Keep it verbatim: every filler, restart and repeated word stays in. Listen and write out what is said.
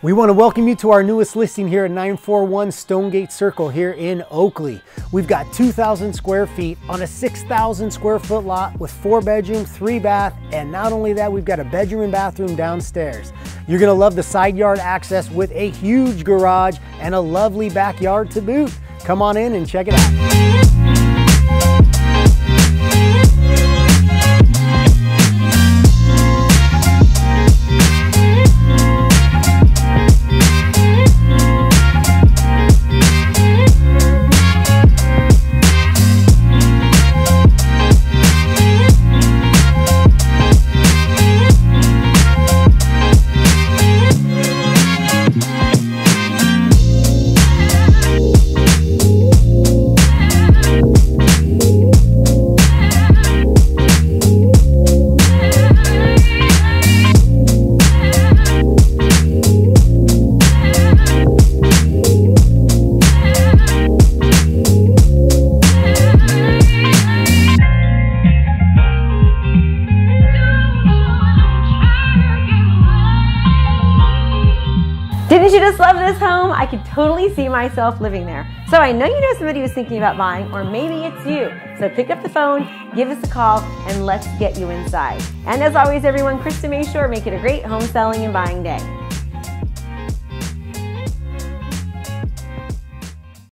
We want to welcome you to our newest listing here at nine four one Stonegate Circle here in Oakley. We've got two thousand square feet on a six thousand square foot lot with four bedroom, three bath, and not only that, we've got a bedroom and bathroom downstairs. You're going to love the side yard access with a huge garage and a lovely backyard to boot. Come on in and check it out. Didn't you just love this home? I could totally see myself living there. So I know you know somebody who's thinking about buying, or maybe it's you. So pick up the phone, give us a call, and let's get you inside. And as always, everyone, Krista Mashore, make it a great home selling and buying day.